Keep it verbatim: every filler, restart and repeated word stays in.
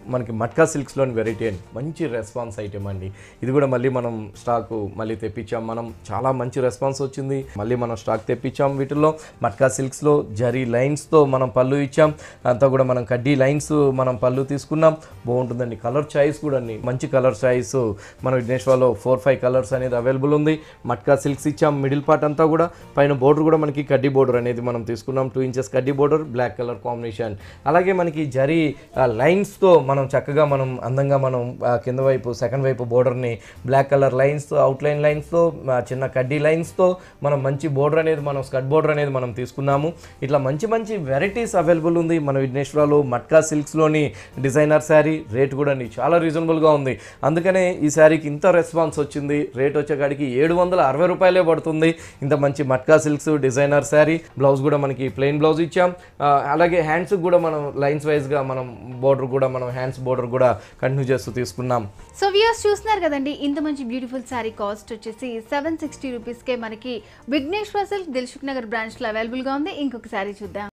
మనకి మట్కా సిల్క్స్లోని వెరైటీ అండి, మంచి రెస్పాన్స్ ఐటమ్ అండి. ఇది కూడా మళ్ళీ మనం స్టాక్ మళ్ళీ తెప్పించాం, మనం చాలా మంచి రెస్పాన్స్ వచ్చింది, మళ్ళీ మనం స్టాక్ తెప్పించాం. వీటిల్లో మట్కా సిల్క్స్లో జరీ లైన్స్తో మనం పళ్ళు ఇచ్చాం, అంతా కూడా మనం కడ్డీ లైన్స్ మనం పళ్ళు తీసుకున్నాం. బాగుంటుందండి. కలర్ చాయిస్ కూడా అండి మంచి కలర్ చాయిస్ మన విఘ్నేశ్వర్లో ఫోర్ ఫైవ్ కలర్స్ అనేది అవైలబుల్ ఉంది. మట్కా సిల్క్స్ ఇచ్చాం. మిడిల్ పార్ట్ అంతా కూడా పైన బోర్డర్ కూడా మనకి కడ్డీ బోర్డర్ అనేది మనం తీసుకున్నాం. టూ ఇంచెస్ కడ్డీ బోర్డర్, బ్లాక్ కలర్ కాంబినేషన్. అలాగే మనకి జరీ లైన్స్తో మనం చక్కగా మనం అందంగా మనం కింద వైపు సెకండ్ వైపు బోర్డర్ని బ్లాక్ కలర్ లైన్స్తో, అవుట్లైన్ లైన్స్తో, చిన్న కడ్డీ లైన్స్తో మనం మంచి బోర్డర్ అనేది మనం స్కర్ట్ బోర్డర్ అనేది మనం తీసుకున్నాము. ఇట్లా మంచి మంచి వెరైటీస్ అవైలబుల్ ఉంది మన విఘ్నేశ్వర్లో. మట్కా సిల్క్స్లోని డిజైనర్ శారీ రేట్ కూడా చాలా రీజనబుల్గా ఉంది, అందుకనే ఈ శారీకి ఇంత రెస్పాన్స్ వచ్చింది. రేట్ వచ్చేకాడికి ఏడు వందల అరవై రూపాయలే పడుతుంది. ఇంత మంచి matka silks designer sari. Blouse కూడా మనకి ప్లెయిన్ బ్లౌజ్ ఇచ్చాం. అలాగే హ్యాండ్స్కి కూడా మనం లైన్స్ వైజ్గా మనం బోర్డర్ కూడా మనం హ్యాండ్స్ బోర్డర్ కూడా కంటిన్యూ చేస్తూ తీసుకున్నాం. సో వ్యూయర్స్ చూస్తున్నారు కదండి, ఇంత మంచి బ్యూటిఫుల్ శారీ కాస్ట్ వచ్చేసి సెవెన్ సిక్స్టీ రూపీస్కే మనకి విఘ్నేశ్వర్ సిల్క్ దిల్సుఖ్ నగర్ బ్రాంచ్లో అవైలబుల్గా ఉంది. ఇంకొక శారీ చూద్దాం.